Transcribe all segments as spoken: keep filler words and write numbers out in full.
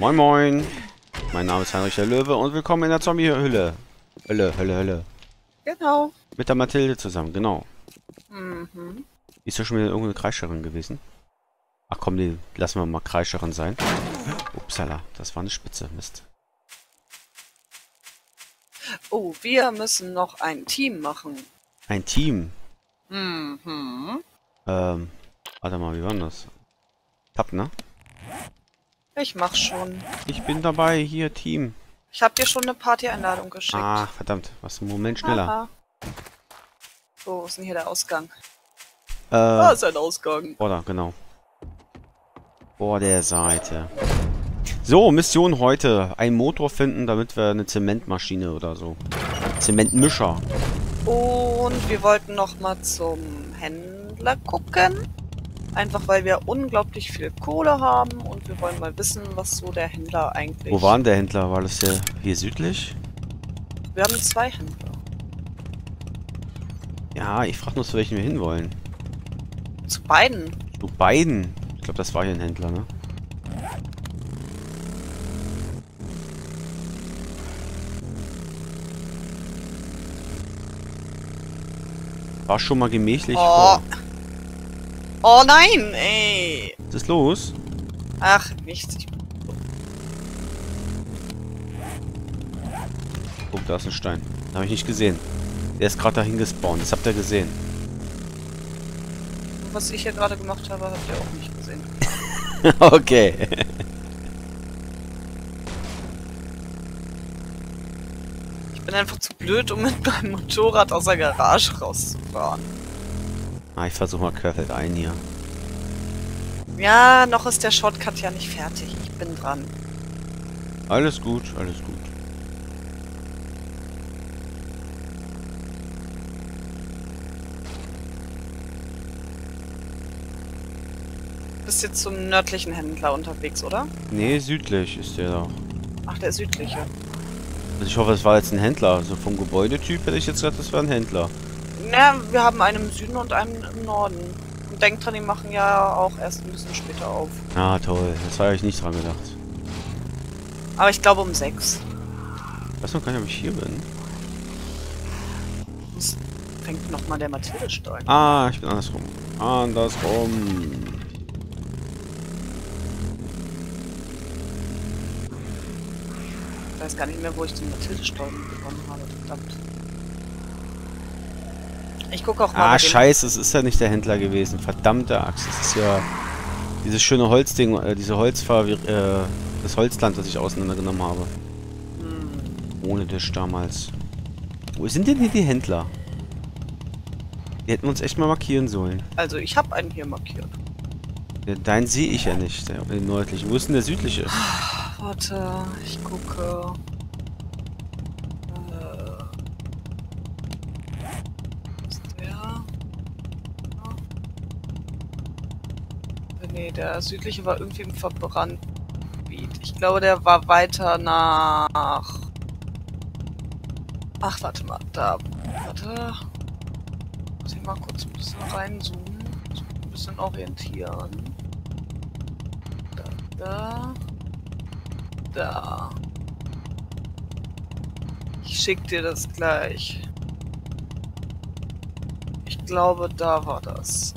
Moin Moin. Mein Name ist Heinrich der Löwe und willkommen in der Zombie-Hölle. Hölle, Hölle, Hölle. Genau. Mit der Mathilde zusammen, genau. Mhm. Ist ja schon wieder irgendeine Kreischerin gewesen. Ach komm, die lassen wir mal Kreischerin sein. Upsala, das war eine Spitze. Mist. Oh, wir müssen noch ein Team machen. Ein Team. Mhm. Ähm, warte mal, wie war denn das? Tab, ne? Ich mach schon. Ich bin dabei, hier, Team. Ich habe dir schon eine Party-Einladung geschickt. Ah, verdammt, was, einen Moment schneller. Aha. So, wo ist denn hier der Ausgang? Äh, Da ist ein Ausgang. Oder, genau. Vor der Seite. So, Mission heute. Einen Motor finden, damit wir eine Zementmaschine oder so. Zementmischer. Und wir wollten noch mal zum Händler gucken. Einfach weil wir unglaublich viel Kohle haben und wir wollen mal wissen, was so der Händler eigentlich... Wo war denn der Händler? War das hier, hier südlich? Wir haben zwei Händler. Ja, ich frage nur, zu welchen wir hinwollen. Zu beiden. Zu beiden. Ich glaube, das war hier ein Händler, ne? War schon mal gemächlich Oh. vor. Oh nein, ey. Was ist los? Ach, nichts. Ich Oh, da ist ein Stein. Den habe ich nicht gesehen. Der ist gerade dahin gespawnt. Das habt ihr gesehen. Was ich hier gerade gemacht habe, habt ihr auch nicht gesehen. Okay. Ich bin einfach zu blöd, um mit meinem Motorrad aus der Garage rauszufahren. Ah, ich versuche mal querfeld ein hier. Ja, noch ist der Shortcut ja nicht fertig. Ich bin dran. Alles gut, alles gut. Bist jetzt zum nördlichen Händler unterwegs, oder? Nee, südlich ist der da. Ach, der südliche. Also ich hoffe, es war jetzt ein Händler. Also vom Gebäudetyp hätte ich jetzt gesagt, das wäre ein Händler. Na, wir haben einen im Süden und einen im Norden. Und denkt dran, die machen ja auch erst ein bisschen später auf. Ah, toll. Das habe ich nicht dran gedacht. Aber ich glaube um sechs. Ich weiß noch gar nicht, ob ich hier bin. Sonst fängt nochmal der Mathilde-Stein. Ah, ich bin andersrum. Andersrum. Ich weiß gar nicht mehr, wo ich den Mathilde-Stein bekommen habe. Verdammt. Ich gucke auch mal. Ah, bei dem- scheiße, es ist ja nicht der Händler gewesen. Verdammte Axt. Das ist ja dieses schöne Holzding, äh, diese Holzfahr, äh, das Holzland, das ich auseinandergenommen habe. Hm. Ohne Tisch damals. Wo sind denn hier die Händler? Die hätten wir uns echt mal markieren sollen. Also ich habe einen hier markiert. Ja, deinen sehe ich ja nicht, der, den nördlichen. Wo ist denn der südliche? Warte, ich gucke. Äh, ist der? Ja. Nee, der südliche war irgendwie im verbrannten Gebiet. Ich glaube, der war weiter nach... Ach, warte mal, da. Warte. Muss ich mal kurz ein bisschen reinzoomen. Ein bisschen orientieren. Da, da. Da. Ich schick dir das gleich. Ich glaube, da war das.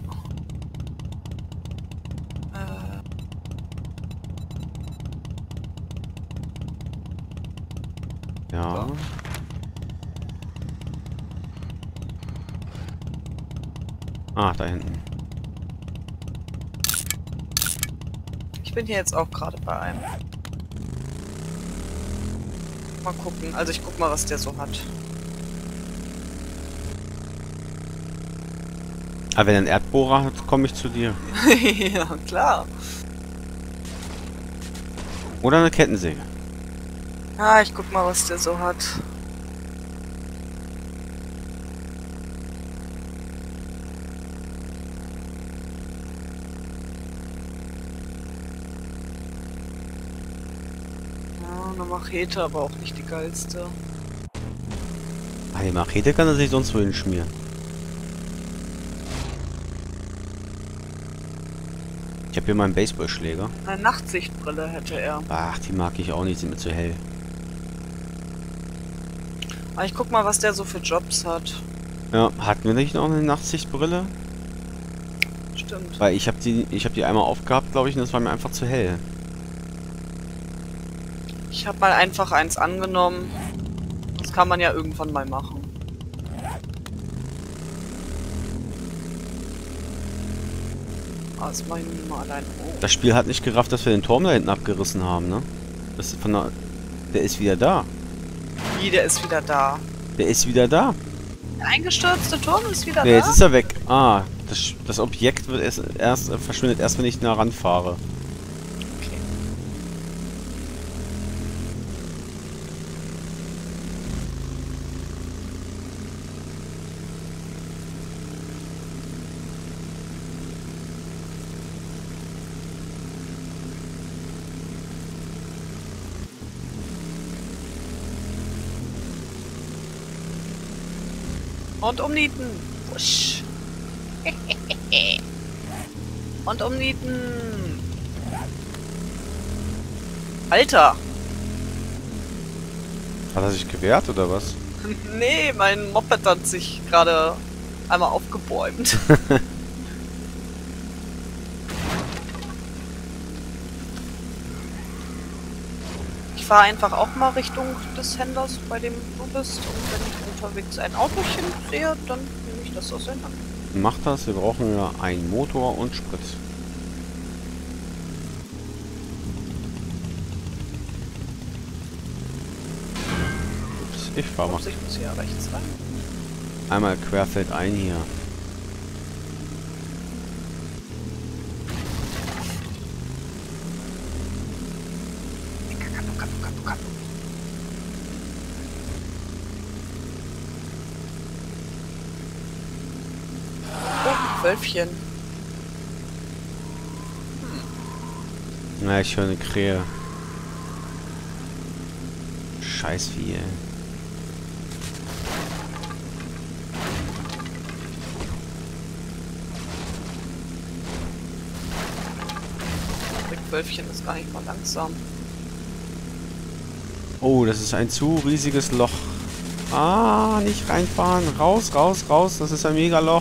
Äh. Ja. Ah, da hinten. Ich bin hier jetzt auch gerade bei einem. Mal gucken. Also ich guck mal, was der so hat. Aber wenn er einen Erdbohrer hat, komme ich zu dir. Ja, klar. Oder eine Kettensäge. Ah, ich guck mal, was der so hat. Ja, eine Machete, aber auch nicht die geilste. Ah, die Machete kann er sich sonst wohin schmieren. Ich habe hier meinen Baseballschläger. Eine Nachtsichtbrille hätte er. Ach, die mag ich auch nicht, sind mir zu hell. Aber ich guck mal, was der so für Jobs hat. Ja, hatten wir nicht noch eine Nachtsichtbrille? Stimmt. Weil ich habe die, ich habe die einmal aufgehabt, glaube ich, und das war mir einfach zu hell. Ich habe mal einfach eins angenommen. Das kann man ja irgendwann mal machen. Ah, das mach ich nicht mal allein. Oh. Das Spiel hat nicht gerafft, dass wir den Turm da hinten abgerissen haben, ne? Das ist von der, der ist wieder da. Wie, der ist wieder da. Der ist wieder da. Der eingestürzte Turm ist wieder Ja, da? jetzt ist er weg. Ah, das, das Objekt wird erst, erst äh, verschwindet erst, wenn ich nah ranfahre. Okay. Und umnieten. Wusch. Und umnieten. Alter. Hat er sich gewehrt oder was? Nee, mein Moped hat sich gerade einmal aufgebäumt. Ich fahre einfach auch mal Richtung des Händlers, bei dem du bist. Und wenn ich unterwegs ein Autochen sehe, dann nehme ich das aus den Hand. Macht das, wir brauchen ja einen Motor und Sprit. Ups, ich fahr mal Ups, ich muss hier rechts rein. einmal querfeld ein hier. Oh, Wölfchen. Na, ich höre eine Krähe. Scheißvieh, ey. Das Wölfchen ist gar nicht mal langsam. Oh, das ist ein zu riesiges Loch. Ah, nicht reinfahren. Raus, raus, raus. Das ist ein Megaloch.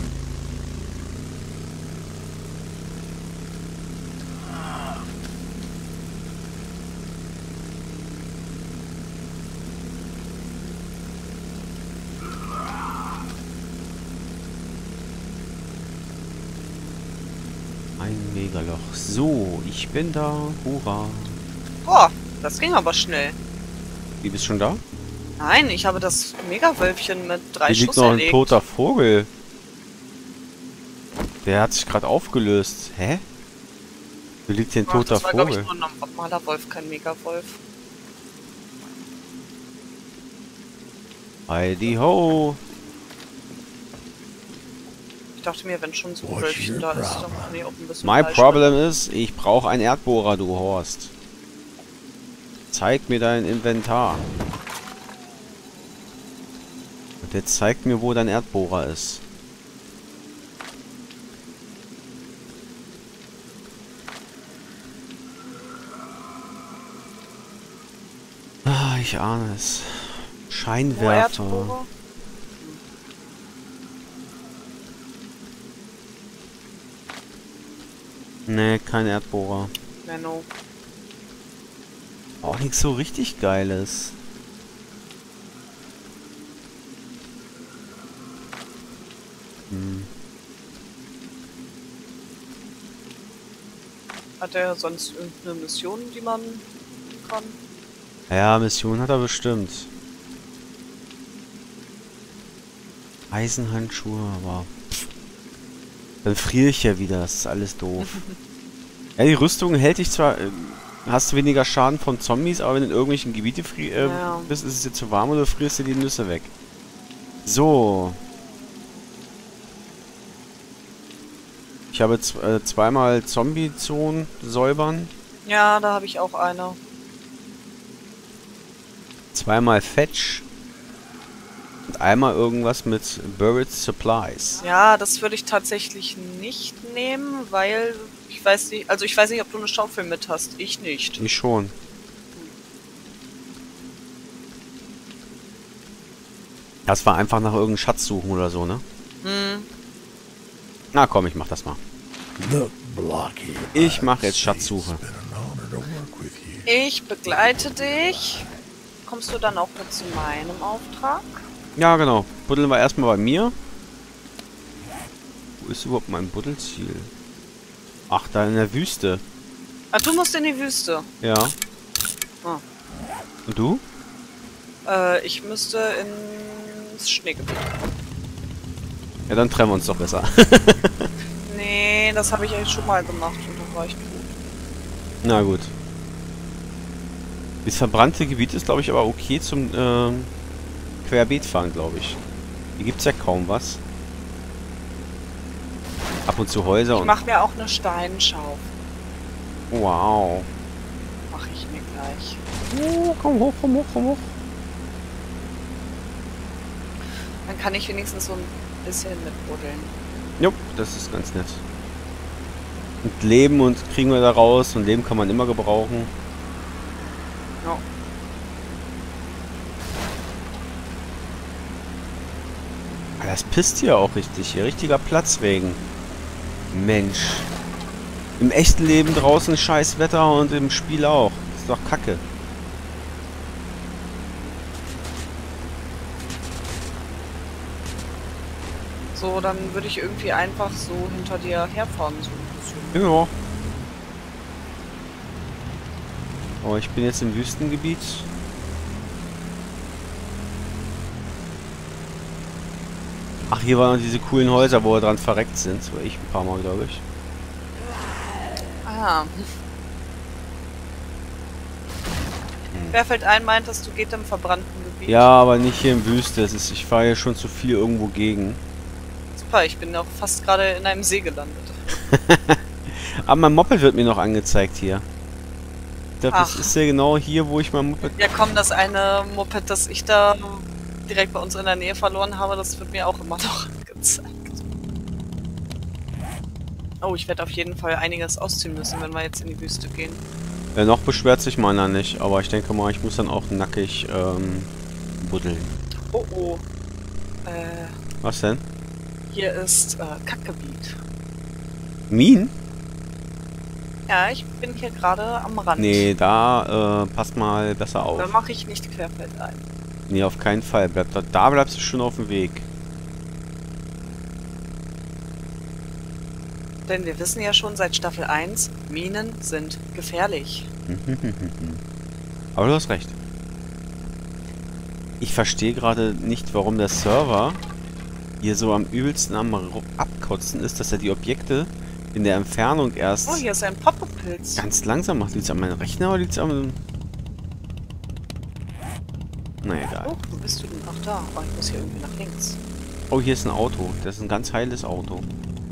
Ein Megaloch. So, ich bin da. Hurra. Boah, das ging aber schnell. Die bist schon da? Nein, ich habe das Megawölfchen mit drei Hier liegt Schuss noch ein erlegt. toter Vogel. Der hat sich gerade aufgelöst. Hä? Hier liegt hier ein Ach, toter das war, glaube ich, Vogel. nur ein normaler Wolf, kein Megawolf. Heidi ho. Ich dachte mir, wenn schon so ein Wölfchen da ist, dann kann ich auch ein bisschen My Fleisch problem is, ich brauche einen Erdbohrer, du Horst. Zeig mir dein Inventar. Und der zeigt mir, wo dein Erdbohrer ist. Ah, ich ahne es. Wo Scheinwerfer. Erdbohrer? Nee, kein Erdbohrer. Menno. Auch nichts so richtig Geiles. Hm. Hat er sonst irgendeine Mission, die man kann? Ja, Mission hat er bestimmt. Eisenhandschuhe, aber... pff. Dann friere ich ja wieder, das ist alles doof. Ja, die Rüstung hält dich zwar... Äh, hast weniger Schaden von Zombies, aber wenn du in irgendwelchen Gebieten äh, Ja. bist, ist es dir zu warm oder frierst du die Nüsse weg. So. Ich habe z äh, zweimal Zombie-Zonen säubern. Ja, da habe ich auch eine. Zweimal Fetch. Und einmal irgendwas mit Buried Supplies. Ja, das würde ich tatsächlich nicht nehmen, weil Ich weiß nicht, also ich weiß nicht, ob du eine Schaufel mit hast. Ich nicht. Ich schon. Das war einfach nach irgendeinem Schatz suchen oder so, ne? Hm. Na komm, ich mach das mal. Ich mache jetzt Schatzsuche. Ich begleite dich. Kommst du dann auch mit zu meinem Auftrag? Ja, genau. Buddeln wir erstmal bei mir. Wo ist überhaupt mein Buddelziel? Ach, da in der Wüste. Ah, du musst in die Wüste. Ja. Ah. Und du? Äh, ich müsste ins Schneegebiet. Ja, dann trennen wir uns doch besser. Nee, das habe ich eigentlich schon mal gemacht und dann war ich tot. Na gut. Das verbrannte Gebiet ist, glaube ich, aber okay zum ähm, Querbeetfahren, glaube ich. Hier gibt es ja kaum was. Ab und zu Häuser Ich und... mache mir auch eine Steinschaufel. Wow. Mache ich mir gleich. Oh, komm hoch, komm hoch, komm hoch. Dann kann ich wenigstens so ein bisschen mitbuddeln. Jupp, das ist ganz nett. Und Leben und kriegen wir da raus. Und Leben kann man immer gebrauchen. Ja. Ah, das pisst hier auch richtig. Hier richtiger Platzregen. Mensch. Im echten Leben draußen scheiß Wetter und im Spiel auch. Ist doch kacke. So, dann würde ich irgendwie einfach so hinter dir herfahren. So ein bisschen. Ja. Aber ich bin jetzt im Wüstengebiet. Ach, hier waren diese coolen Häuser, wo wir dran verreckt sind. Das war ich ein paar Mal, glaube ich. Ah. Wer fällt ein, meintest du, geht im verbrannten Gebiet? Ja, aber nicht hier im Wüste. Es ist, ich fahre hier schon zu viel irgendwo gegen. Super, ich bin auch fast gerade in einem See gelandet. Aber mein Moped wird mir noch angezeigt hier. Ich glaube, das Ach. ist ja genau hier, wo ich mein Moped... Ja komm, das eine Moped, das ich da direkt bei uns in der Nähe verloren habe, das wird mir auch immer noch angezeigt. Oh, ich werde auf jeden Fall einiges ausziehen müssen, wenn wir jetzt in die Wüste gehen. Ja, noch beschwert sich meiner nicht, aber ich denke mal, ich muss dann auch nackig ähm, buddeln. Oh oh. Äh, Was denn? hier ist äh, Kackgebiet. Minen? Ja, ich bin hier gerade am Rand. Nee, da äh, passt mal besser auf. Da mache ich nicht querfeldein. Nee, auf keinen Fall. Bleib da, da bleibst du schon auf dem Weg. Denn wir wissen ja schon seit Staffel eins, Minen sind gefährlich. Aber du hast recht. Ich verstehe gerade nicht, warum der Server hier so am übelsten am Abkotzen ist, dass er die Objekte in der Entfernung erst Oh, hier ist ein Poppelpilz. ganz langsam macht. Liegt es an meinem Rechner oder liegt es am... Na egal. Oh, wo bist du denn? Ach da. Oh, ich muss hier irgendwie nach links. Oh, hier ist ein Auto. Das ist ein ganz heiles Auto.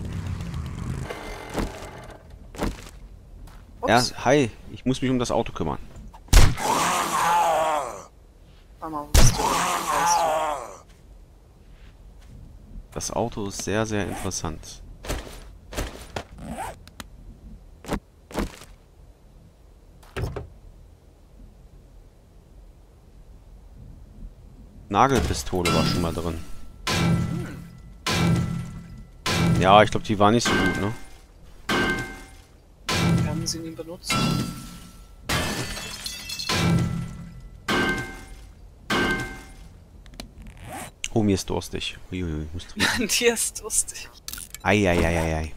Ups. Ja, hi. Ich muss mich um das Auto kümmern. Warte mal, wo bist du? Weißt du? Das Auto ist sehr, sehr interessant. Nagelpistole war schon mal drin. Ja, ich glaube, die war nicht so gut, ne? Wir haben sie nie benutzt. Oh, mir ist durstig. Uiuiui, ich muss trinken. Dir ist lustig. Eieieiei.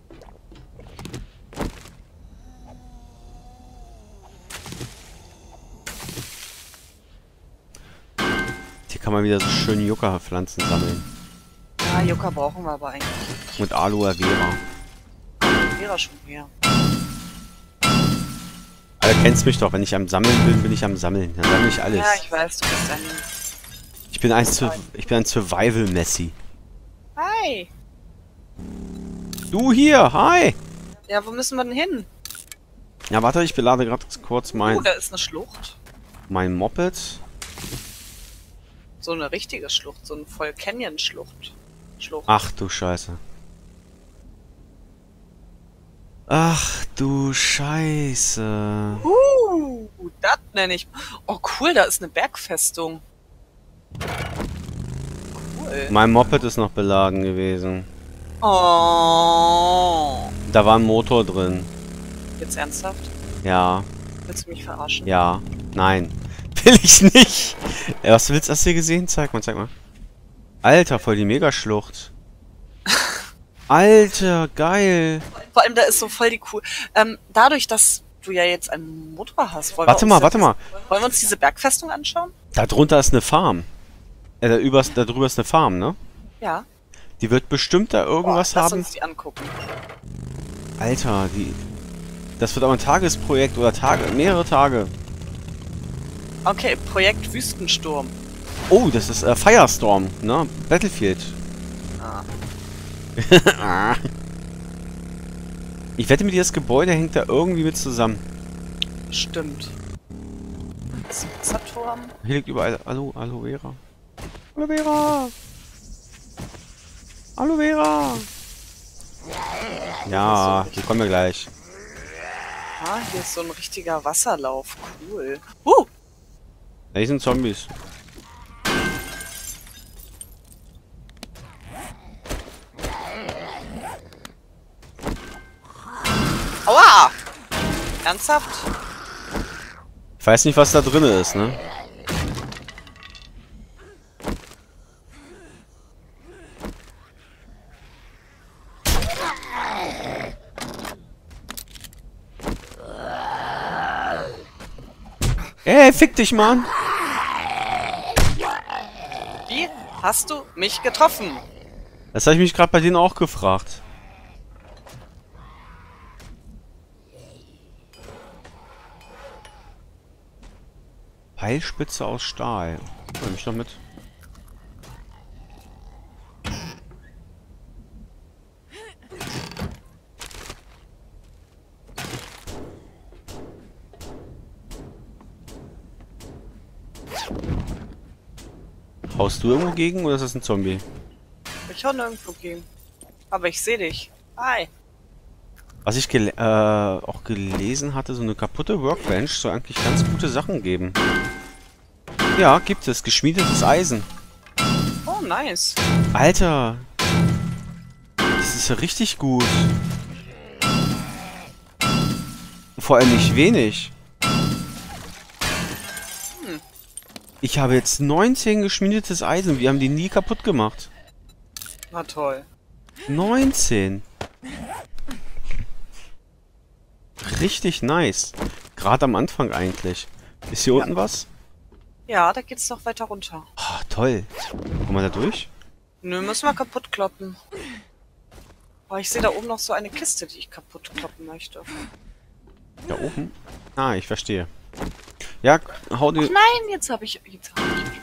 Hier kann man wieder so schön Yucca-Pflanzen sammeln. Ja, Yucca brauchen wir aber eigentlich nicht. Und Aloe Vera. Wäre schon her. Aber du kennst mich doch, wenn ich am Sammeln bin, bin ich am Sammeln. Dann sammle ich alles. Ja, ich weiß, du bist ein... Ich bin ein, Sur ich bin ein Survival-Messi. Hi! Du hier, hi! Ja, wo müssen wir denn hin? Ja, warte, ich belade gerade kurz mein, Oh, da ist eine Schlucht. mein Moped. So eine richtige Schlucht, so eine voll Canyon-Schlucht. Schlucht. Ach du Scheiße. Ach du Scheiße. Uh, das nenne ich... Oh cool, da ist eine Bergfestung. Cool. Mein Moped ist noch beladen gewesen. Oh. Da war ein Motor drin. Jetzt ernsthaft? Ja. Willst du mich verarschen? Ja. Nein. Will ich nicht. Ey, was willst du? Hast du gesehen? Zeig mal, zeig mal. Alter, voll die Megaschlucht. Alter, geil. Vor allem, da ist so voll die cool. Ähm, dadurch, dass du ja jetzt einen Motor hast, wollen Warte wir uns mal, das- warte mal. Wollen wir uns diese Bergfestung anschauen? Da drunter ist eine Farm. Äh, da, übers, da drüber ist eine Farm, ne? Ja. Die wird bestimmt da irgendwas Boah, lass haben. uns die angucken. Alter, die... Das wird aber ein Tagesprojekt oder Tage, mehrere Tage. Okay, Projekt Wüstensturm. Oh, das ist äh, Firestorm, ne? Battlefield. Ah. Ich wette mit dir, das Gebäude hängt da irgendwie mit zusammen. Stimmt. Das ist ein Wasserturm. Hier liegt überall Alo, Aloe Vera. Aloe Vera! Aloe Vera! Ja, die kommen wir gleich. Ah, hier ist so ein richtiger Wasserlauf. Cool. Uh! Da hier sind Zombies. Aua! Ernsthaft? Ich weiß nicht, was da drin ist, ne? Ey, fick dich, Mann! Wie hast du mich getroffen? Das habe ich mich gerade bei denen auch gefragt. Pfeilspitze aus Stahl. Nimm ich doch mit. Haust du irgendwo gegen oder ist das ein Zombie? Ich hau nirgendwo gegen. Aber ich sehe dich. Hi. Was ich gel äh, auch gelesen hatte, so eine kaputte Workbench soll eigentlich ganz gute Sachen geben. Ja, gibt es. Geschmiedetes Eisen. Oh, nice. Alter. Das ist ja richtig gut. Vor allem nicht wenig. Hm. Ich habe jetzt neunzehn geschmiedetes Eisen. Wir haben die nie kaputt gemacht. Na toll. neunzehn. Richtig nice. Gerade am Anfang eigentlich. Ist hier Ja. unten was? Ja, da geht's noch weiter runter. Ah, toll. Kommen wir da durch? Nö, müssen wir kaputt kloppen. Oh, ich sehe da oben noch so eine Kiste, die ich kaputt kloppen möchte. Da oben? Ah, ich verstehe. Ja, hau Ach die... nein, jetzt habe ich... Jetzt hab ich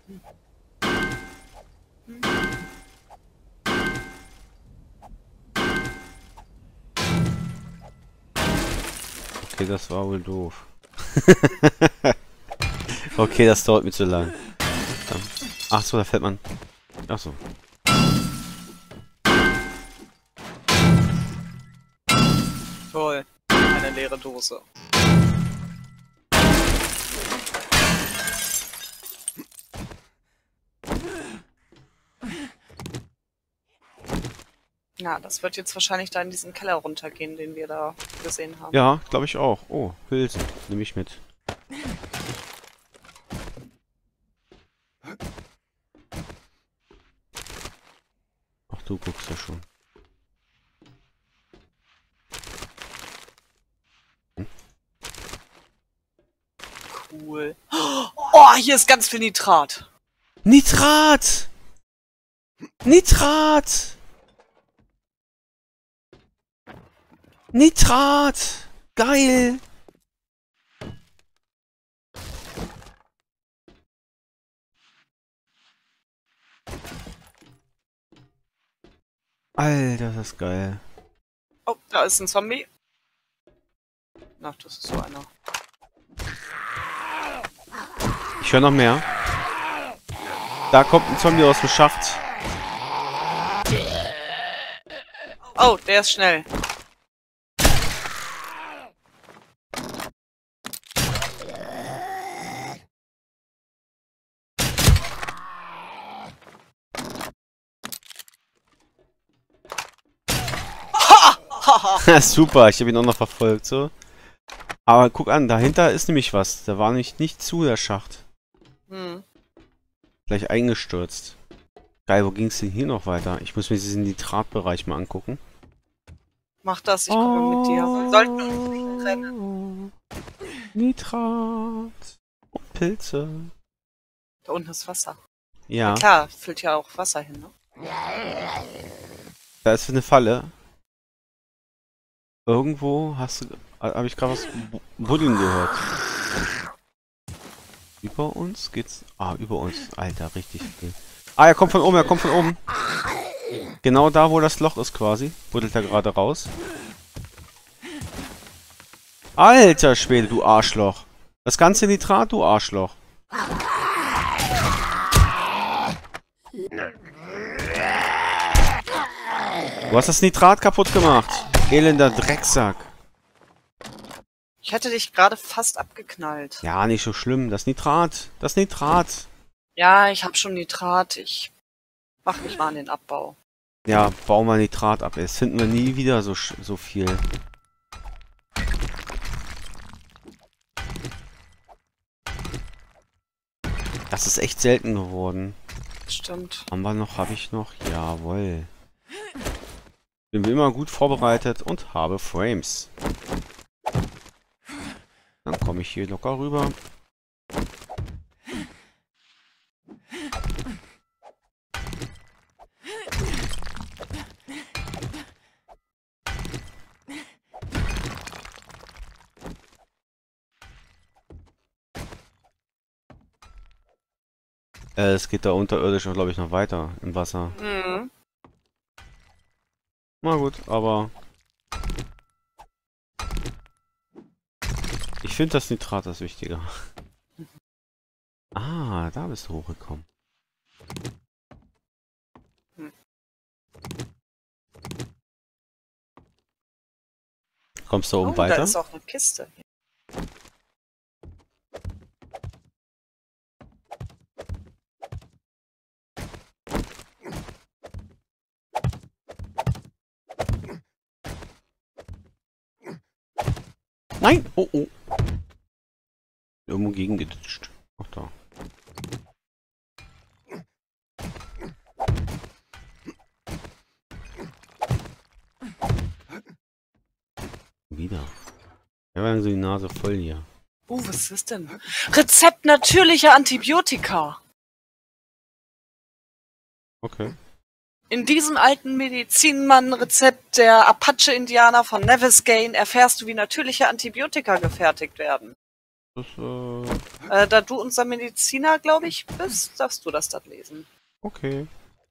Okay, das war wohl doof. Okay, das dauert mir zu lang. Ach so, da fällt man... Ach so. Toll. Eine leere Dose. Ja, das wird jetzt wahrscheinlich da in diesen Keller runtergehen, den wir da gesehen haben. Ja, glaube ich auch. Oh, Hülsen. Nehme ich mit. Ach, du guckst ja schon. Cool. Oh, hier ist ganz viel Nitrat. Nitrat! Nitrat! Nitrat! Geil! Alter, das ist geil. Oh, da ist ein Zombie. Ach, das ist so einer. Ich höre noch mehr. Da kommt ein Zombie aus dem Schacht. Oh, der ist schnell. Super, ich habe ihn auch noch verfolgt, so. Aber guck an, dahinter ist nämlich was. Da war nicht, nicht zu, der Schacht. Hm. Gleich eingestürzt. Geil, wo ging es denn hier noch weiter? Ich muss mir diesen Nitratbereich mal angucken. Mach das, ich komme oh. mit dir. Wir sollten uns rennen. Nitrat. Und Pilze. Da unten ist Wasser. Ja. Na klar, füllt ja auch Wasser hin, ne? Da ist eine Falle. Irgendwo hast du... Habe ich gerade was buddeln gehört. Über uns geht's... Ah, über uns. Alter, richtig viel. Ah, er kommt von oben, er kommt von oben. Genau da, wo das Loch ist quasi. Buddelt er gerade raus. Alter Schwede, du Arschloch. Das ganze Nitrat, du Arschloch. Du hast das Nitrat kaputt gemacht. Elender Drecksack. Ich hätte dich gerade fast abgeknallt. Ja, nicht so schlimm. Das Nitrat. Das Nitrat. Ja, ich hab schon Nitrat. Ich mach mich mal an den Abbau. Ja, bau mal Nitrat ab. Jetzt finden wir nie wieder so, so viel. Das ist echt selten geworden. Stimmt. Haben wir noch, habe ich noch? Jawohl. Bin wie immer gut vorbereitet und habe Frames. Dann komme ich hier locker rüber. Äh, es geht da unterirdisch, glaube ich, noch weiter im Wasser. Mhm. Na gut, aber... Ich finde das Nitrat das wichtiger. Ah, da bist du hochgekommen. Hm. Kommst du oben oh, weiter? Da ist auch eine Kiste. Nein! Oh, oh. Irgendwo gegengeditscht. Ach da. Wieder. Wir haben so die Nase voll hier. Oh, was ist das denn? Rezept natürlicher Antibiotika. Okay. In diesem alten Medizinmann-Rezept der Apache-Indianer von Nevis Gain erfährst du, wie natürliche Antibiotika gefertigt werden. Das, äh... Äh, da du unser Mediziner, glaube ich, bist, darfst du das dann lesen. Okay.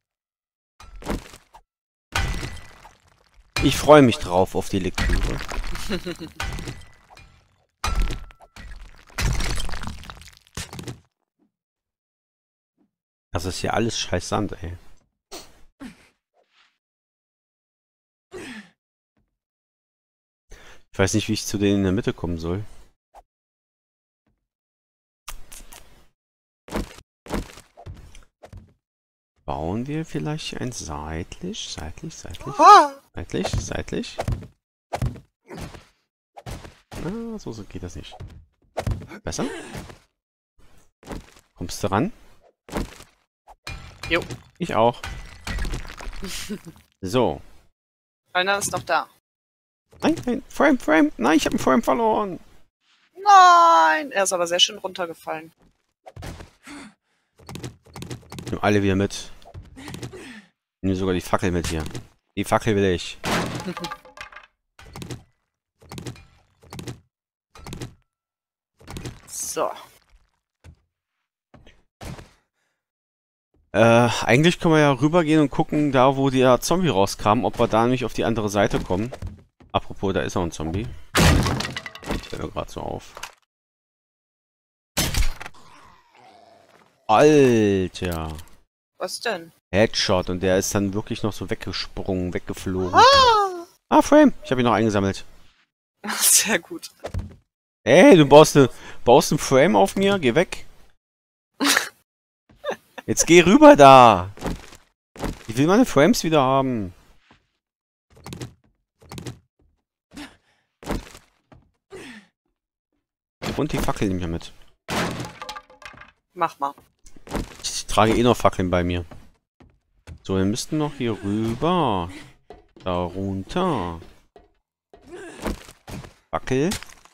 Ich freue mich drauf auf die Lektüre. Das ist ja alles scheiß Sand, ey. Ich weiß nicht, wie ich zu denen in der Mitte kommen soll. Bauen wir vielleicht ein seitlich, seitlich, seitlich, Ah! seitlich, seitlich. Ah, so, so geht das nicht. Besser? Kommst du ran? Jo. Ich auch. So. Einer ist noch da. Nein, nein, Frame, Frame. Nein, ich habe einen Frame verloren. Nein! Er ist aber sehr schön runtergefallen. Nehmen alle wieder mit. Nehmen sogar die Fackel mit hier. Die Fackel will ich. So. Äh, eigentlich können wir ja rübergehen und gucken, da wo der Zombie rauskam, ob wir da nicht auf die andere Seite kommen. Apropos, da ist auch ein Zombie. Fällt mir gerade so auf. Alter. Was denn? Headshot und der ist dann wirklich noch so weggesprungen, weggeflogen. Ah! Ah, Frame. Ich habe ihn noch eingesammelt. Sehr gut. Ey, du baust, ne, baust einen Frame auf mir? Geh weg. Jetzt geh rüber da. Ich will meine Frames wieder haben. Und die Fackel nehme ich mit. Mach mal. Ich trage eh noch Fackeln bei mir. So, wir müssten noch hier rüber. Da runter. Fackel.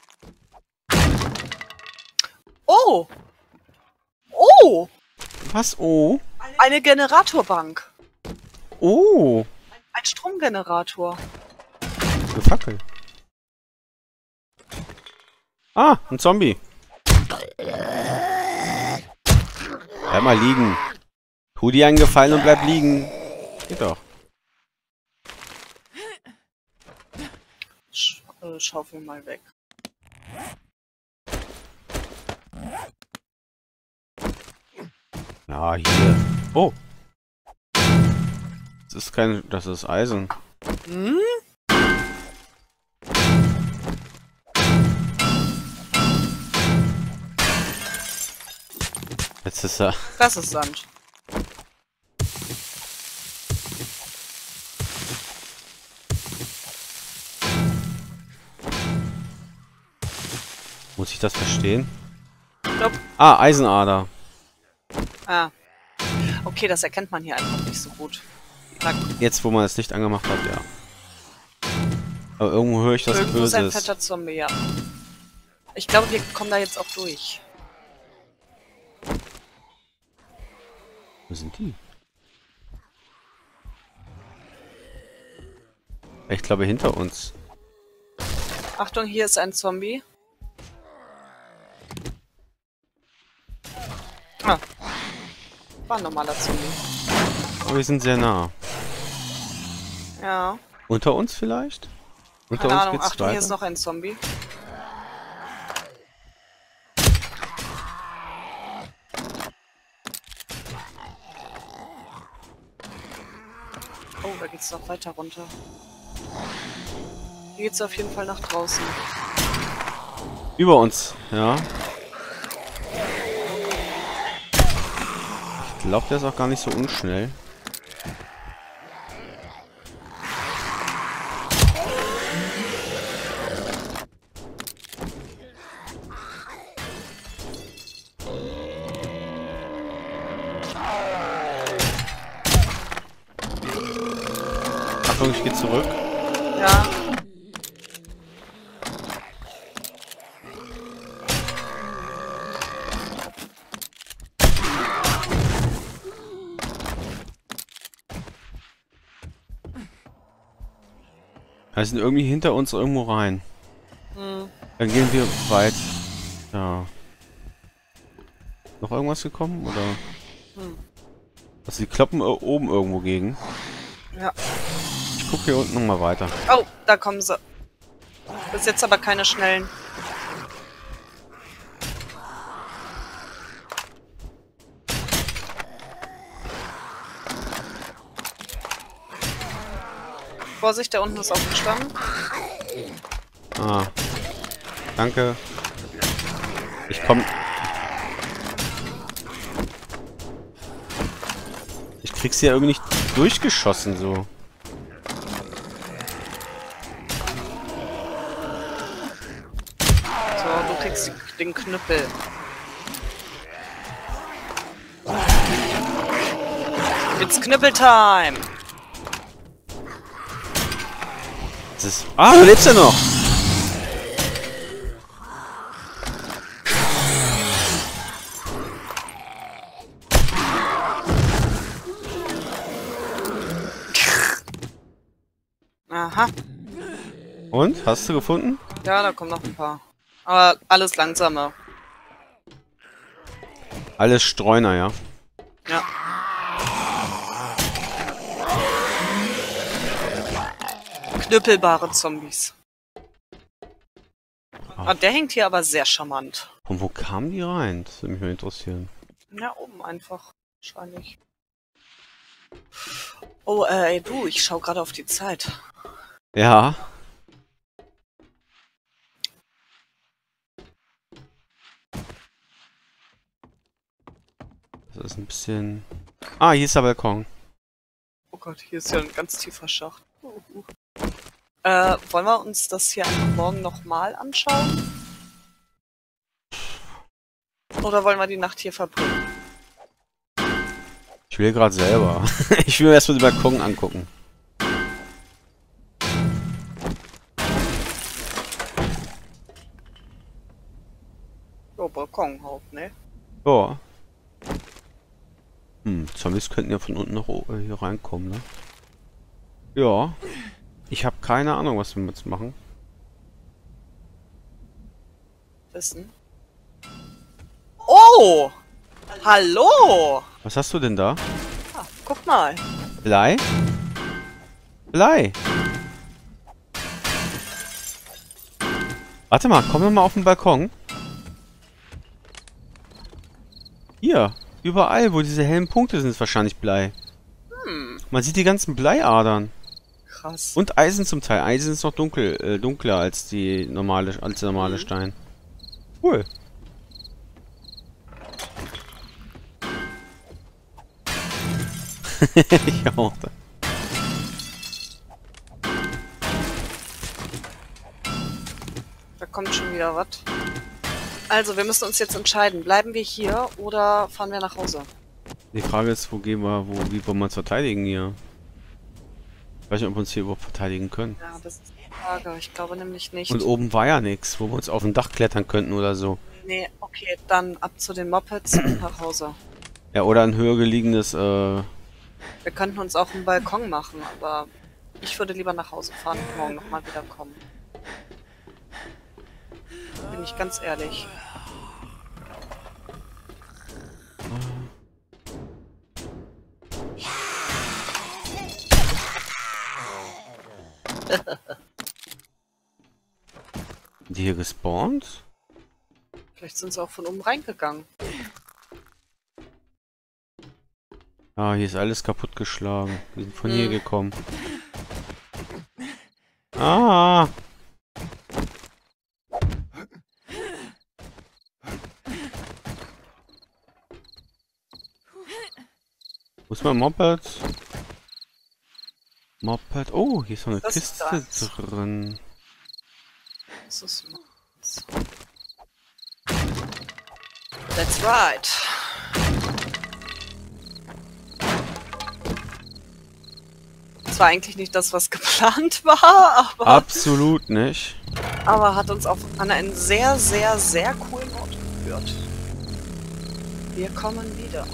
Oh! Oh! Was? Oh? Eine Generatorbank. Oh! Ein Stromgenerator. Eine Fackel. Ah, ein Zombie. Bleib mal liegen. Tu dir einen Gefallen und bleib liegen. Geht doch. Sch äh, Schaufel mal weg. Ja, hier. Oh. Das ist kein... Das ist Eisen. Hm? Jetzt ist er... Das ist Sand. Muss ich das verstehen? Nope. Ah, Eisenader. Ah. Okay, das erkennt man hier einfach nicht so gut. Na, Jetzt, wo man das Licht angemacht hat, ja. Aber irgendwo höre ich das irgendwo ist ein Böses. fetter Zombie, ja. Ich glaube, wir kommen da jetzt auch durch. Wo sind die? Ich glaube, hinter uns. Achtung, hier ist ein Zombie. Ah. War ein normaler Zombie. Aber wir sind sehr nah. Ja. Unter uns vielleicht? Unter Keine uns Ahnung. geht's Achtung, hier ist weiter? noch ein Zombie. Oh, da geht's noch weiter runter. Hier geht's auf jeden Fall nach draußen. Über uns, ja. Ich glaube, der ist auch gar nicht so unschnell. Achtung, ich gehe zurück. Ja. Wir sind irgendwie hinter uns irgendwo rein. Hm. Dann gehen wir weit. Ja. Noch irgendwas gekommen? Oder? Hm. Also die kloppen äh, oben irgendwo gegen. Ja. Ich gucke hier unten nochmal weiter. Oh, da kommen sie. Bis jetzt aber keine schnellen. Vorsicht, da unten ist aufgestanden. Ah. Danke. Ich komm. Ich krieg's hier irgendwie nicht durchgeschossen so. So, du kriegst den Knüppel. It's Knüppeltime! Das ist. Ah, du lebst ja noch! Aha. Und? Hast du gefunden? Ja, da kommen noch ein paar. Aber alles langsamer. Alles Streuner, ja. Ja. Knüppelbare Zombies. Ah, der hängt hier aber sehr charmant. Und wo kamen die rein? Das würde mich mal interessieren. Ja, oben einfach. Wahrscheinlich. Oh, äh, ey, du, ich schau gerade auf die Zeit. Ja. Das ist ein bisschen... Ah, hier ist der Balkon. Oh Gott, hier ist ja ein ganz tiefer Schacht. Uh, uh. Äh, wollen wir uns das hier einfach morgen nochmal anschauen? Oder wollen wir die Nacht hier verbringen? Ich will gerade selber. Ich will mir erstmal den Balkon angucken. Oh, Balkon halt, ne? Ja. Hm, Zombies könnten ja von unten noch hier reinkommen, ne? Ja. Ich habe keine Ahnung, was wir jetzt machen. Wissen. Oh! Hallo! Was hast du denn da? Ah, guck mal. Blei? Blei! Warte mal, kommen wir mal auf den Balkon. Hier, überall, wo diese hellen Punkte sind, ist wahrscheinlich Blei. Hm, Man sieht die ganzen Bleiadern. krass. Und Eisen zum Teil. Eisen ist noch dunkel, äh, dunkler als die normale, als der normale Stein. Cool. Ich auch. Da kommt schon wieder was. Also, wir müssen uns jetzt entscheiden. Bleiben wir hier oder fahren wir nach Hause? Die Frage ist, wo gehen wir, wo, wie wollen wir uns verteidigen hier? Ich weiß nicht, ob wir uns hier überhaupt verteidigen können. Ja, das ist die Frage. Ich glaube nämlich nicht. Und oben war ja nichts, wo wir uns auf ein Dach klettern könnten oder so. Nee, okay, dann ab zu den Mopeds und nach Hause. Ja, oder ein höher gelegenes, äh... Wir könnten uns auch einen Balkon machen, aber ich würde lieber nach Hause fahren und morgen nochmal wiederkommen. Bin ich ganz ehrlich. Die hier gespawnt? Vielleicht sind sie auch von oben reingegangen. Ah, hier ist alles kaputtgeschlagen. Die sind von Hm. hier gekommen. Ah! Wo ist mein Moped? Moped. Oh, hier ist noch eine Das ist Kiste das. drin. Das ist That's right. Das war eigentlich nicht das, was geplant war, aber, Absolut nicht. aber hat uns auf an einen sehr, sehr, sehr coolen Ort geführt. Wir kommen wieder.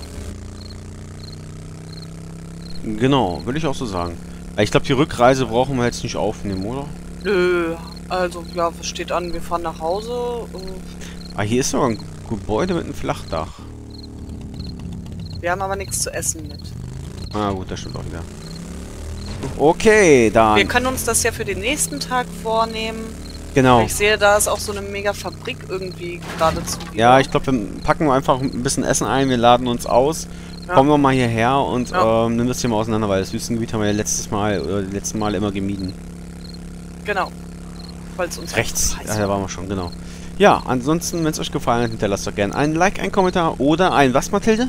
Genau, würde ich auch so sagen. Ich glaube, die Rückreise brauchen wir jetzt nicht aufnehmen, oder? Nö, also ja, was steht an? Wir fahren nach Hause. äh, Ah, hier ist sogar ein Gebäude mit einem Flachdach. Wir haben aber nichts zu essen mit. Ah gut, das stimmt auch wieder. Okay, dann. Wir können uns das ja für den nächsten Tag vornehmen. Genau. Ich sehe, da ist auch so eine mega Fabrik irgendwie geradezu. Ja, ich glaube, wir packen einfach ein bisschen Essen ein, wir laden uns aus, Ja. kommen wir mal hierher und Ja. ähm, nehmen das hier mal auseinander, weil das Wüstengebiet haben wir ja letztes Mal oder die letzten Mal immer gemieden. Genau. Weil es uns Rechts, heiß ja, da waren wir schon, genau. Ja, ansonsten, wenn es euch gefallen hat, hinterlasst doch gerne ein Like, ein Kommentar oder ein, was, Mathilde?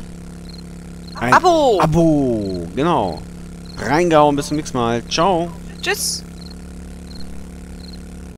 Ein Abo! Abo, genau. Reingehauen, bis zum nächsten Mal. Ciao. Tschüss!